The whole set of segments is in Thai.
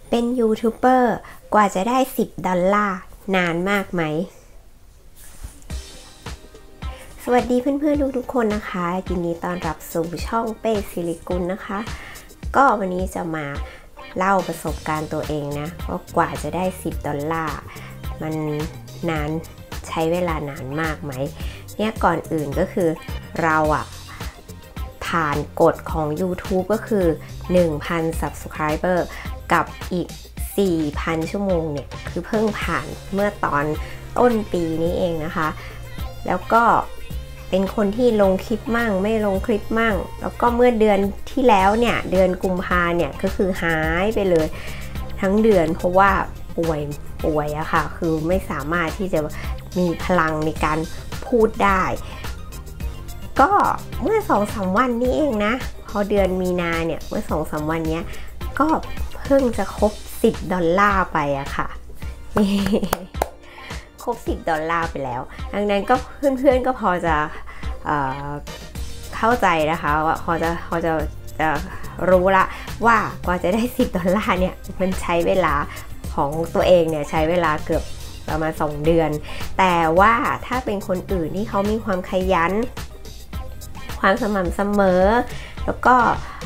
เป็นยูทูบเบอร์กว่าจะได้$10นานมากไหมสวัสดีเพื่อนๆทุกๆคนนะคะยินดีต้อนรับสู่ช่องเป้ศิริกุลนะคะก็วันนี้จะมาเล่าประสบการณ์ตัวเองนะว่ากว่าจะได้$10มันนานใช้เวลานานมากไหมเนี่ยก่อนอื่นก็คือเราผ่านกฎของ YouTube ก็คือ 1,000 Subscriber กับอีก 4,000 ชั่วโมงเนี่ยคือเพิ่งผ่านเมื่อตอนต้นปีนี้เองนะคะแล้วก็เป็นคนที่ลงคลิปมั่งไม่ลงคลิปมั่งแล้วก็เมื่อเดือนที่แล้วเนี่ยเดือนกุมภาเนี่ยก็คือหายไปเลยทั้งเดือนเพราะว่าป่วยอะค่ะคือไม่สามารถที่จะมีพลังในการพูดได้ก็เมื่อ 2-3 วันนี้เองนะพอเดือนมีนาเนี่ยเมื่อ 2-3 วันเนี้ยก็เพิ่งจะครบ$10ไปอะค่ะ ครบ$10ไปแล้วดังนั้นก็เพื่อนๆก็พอจะเข้าใจนะคะว่าพอจะรู้ละว่ากว่าจะได้$10เนี่ยมันใช้เวลาของตัวเองเนี่ยใช้เวลาเกือบประมาณ2 เดือนแต่ว่าถ้าเป็นคนอื่นที่เขามีความขยันความสม่ำเสมอแล้วก็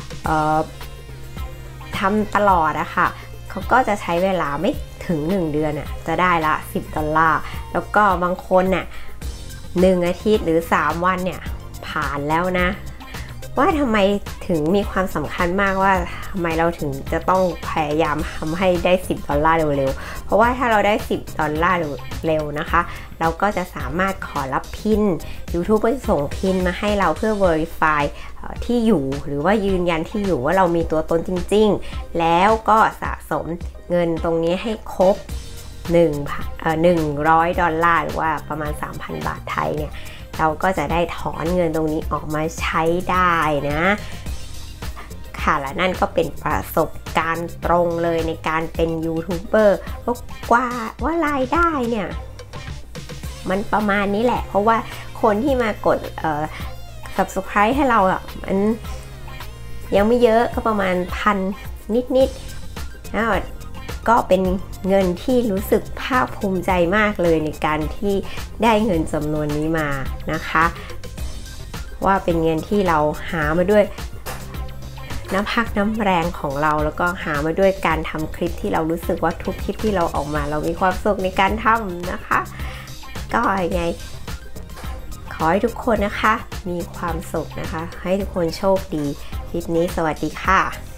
ทำตลอดอะค่ะเขาก็จะใช้เวลาไม่ถึง1 เดือนจะได้ละ$10แล้วก็บางคนน่ะ1 อาทิตย์หรือ3 วันเนี่ยผ่านแล้วนะว่าทำไมถึงมีความสำคัญมากว่าทำไมเราถึงจะต้องพยายามทำให้ได้$10เร็วๆเพราะว่าถ้าเราได้$10เร็วนะคะเราก็จะสามารถขอรับพิน YouTube ก็จะส่งพินมาให้เราเพื่อ Verify ที่อยู่หรือว่ายืนยันที่อยู่ว่าเรามีตัวตนจริงๆแล้วก็สะสมเงินตรงนี้ให้ครบ$100หรือว่าประมาณ 3,000 บาทไทยเนี่ยเราก็จะได้ถอนเงินตรงนี้ออกมาใช้ได้นะค่ะและนั่นก็เป็นประสบการณ์ตรงเลยในการเป็นยูทูบเบอร์ว่ารายได้เนี่ยมันประมาณนี้แหละเพราะว่าคนที่มากดsubscribe ให้เรามันยังไม่เยอะก็ประมาณ1,000นิดๆนะก็เป็นเงินที่รู้สึกภาคภูมิใจมากเลยในการที่ได้เงินจำนวนนี้มานะคะว่าเป็นเงินที่เราหามาด้วยน้ำพักน้ำแรงของเราแล้วก็หามาด้วยการทำคลิปที่เรารู้สึกว่าทุกคลิปที่เราออกมาเรามีความสุขในการทำนะคะก็ยังไงขอให้ทุกคนนะคะมีความสุขนะคะให้ทุกคนโชคดีคลิปนี้สวัสดีค่ะ